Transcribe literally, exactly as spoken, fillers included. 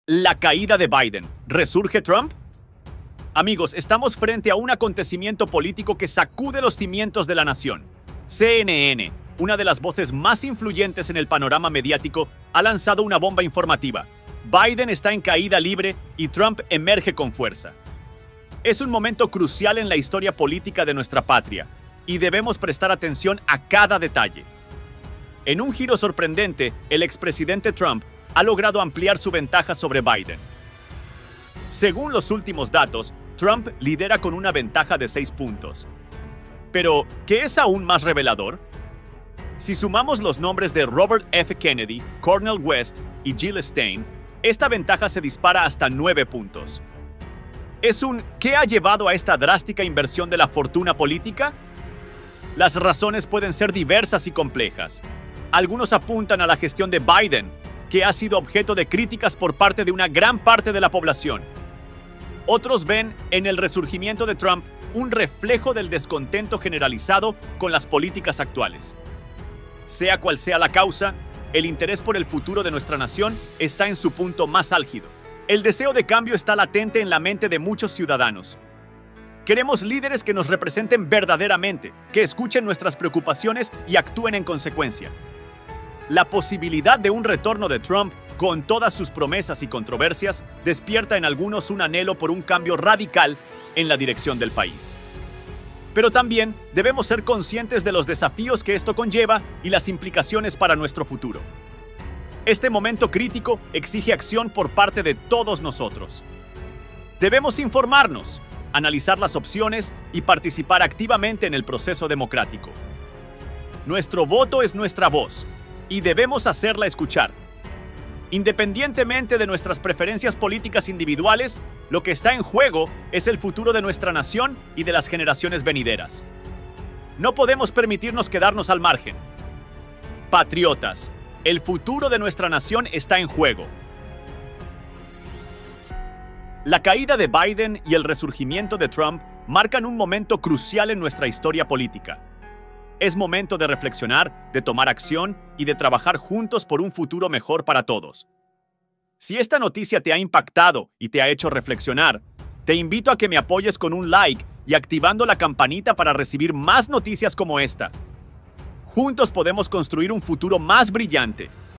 La caída de Biden. ¿Resurge Trump? Amigos, estamos frente a un acontecimiento político que sacude los cimientos de la nación. C N N, una de las voces más influyentes en el panorama mediático, ha lanzado una bomba informativa. Biden está en caída libre y Trump emerge con fuerza. Es un momento crucial en la historia política de nuestra patria y debemos prestar atención a cada detalle. En un giro sorprendente, el expresidente Trump ha logrado ampliar su ventaja sobre Biden. Según los últimos datos, Trump lidera con una ventaja de seis puntos. Pero, ¿qué es aún más revelador? Si sumamos los nombres de Robert F. Kennedy, Cornel West y Jill Stein, esta ventaja se dispara hasta nueve puntos. ¿Es un qué ha llevado a esta drástica inversión de la fortuna política? Las razones pueden ser diversas y complejas. Algunos apuntan a la gestión de Biden, que ha sido objeto de críticas por parte de una gran parte de la población. Otros ven en el resurgimiento de Trump un reflejo del descontento generalizado con las políticas actuales. Sea cual sea la causa, el interés por el futuro de nuestra nación está en su punto más álgido. El deseo de cambio está latente en la mente de muchos ciudadanos. Queremos líderes que nos representen verdaderamente, que escuchen nuestras preocupaciones y actúen en consecuencia. La posibilidad de un retorno de Trump, con todas sus promesas y controversias, despierta en algunos un anhelo por un cambio radical en la dirección del país. Pero también debemos ser conscientes de los desafíos que esto conlleva y las implicaciones para nuestro futuro. Este momento crítico exige acción por parte de todos nosotros. Debemos informarnos, analizar las opciones y participar activamente en el proceso democrático. Nuestro voto es nuestra voz y debemos hacerla escuchar. Independientemente de nuestras preferencias políticas individuales, lo que está en juego es el futuro de nuestra nación y de las generaciones venideras. No podemos permitirnos quedarnos al margen. Patriotas, el futuro de nuestra nación está en juego. La caída de Biden y el resurgimiento de Trump marcan un momento crucial en nuestra historia política. Es momento de reflexionar, de tomar acción y de trabajar juntos por un futuro mejor para todos. Si esta noticia te ha impactado y te ha hecho reflexionar, te invito a que me apoyes con un like y activando la campanita para recibir más noticias como esta. Juntos podemos construir un futuro más brillante.